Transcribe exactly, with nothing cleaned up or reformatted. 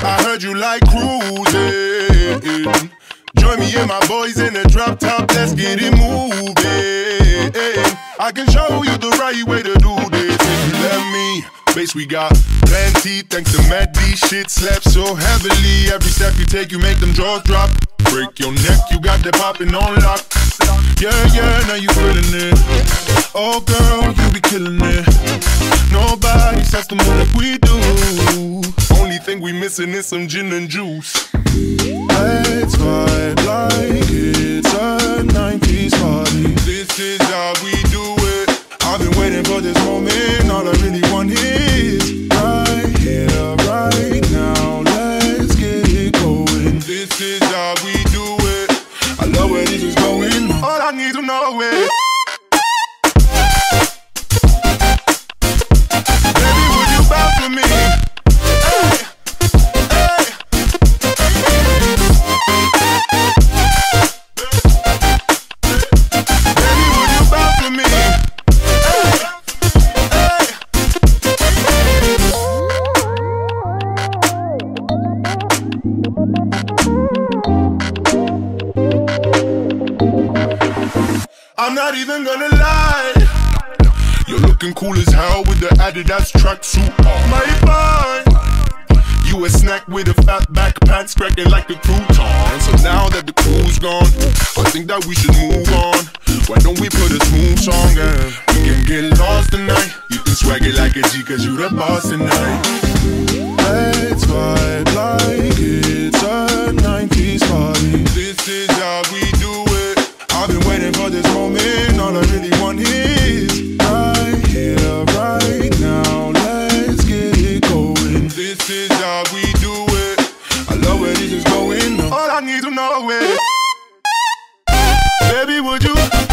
I heard you like cruising. Join me and my boys in the drop top, let's get it moving. I can show you the right way to do this if you let me. Bass we got plenty, thanks to Matt D. Shit slaps so heavily. Every step you take, you make them jaws drop. Break your neck, you got that popping on lock. Yeah, yeah, now you feeling it. Oh girl, you be killing it. Nobody sets the mood like we do. Only thing we missing is some gin and juice. Let's vibe like it's a nineties party. This is how we do it. I've been waiting for this moment. All I really want is right here, right now. Let's get it going. This is how we do it. I love where this is going. All I need to know is, baby, would you bounce with me? Hey, hey. Baby, would you bounce with me? Hey, hey. I'm not even gonna lie, you're looking cool as hell with the Adidas tracksuit on my body. You a snack with a fat back, pants cracking like a crouton. So now that the crew's gone, I think that we should move on. Why don't we put a smooth song in? We can get lost tonight. You can swag it like a G cause you the boss tonight. Let's vibe like it's a nineties party. This is how we do it. I've been waiting for this moment. All I really want is right here, right now. Let's get it going. This is how we do it. I love where this is going. All I need to know is, baby, would you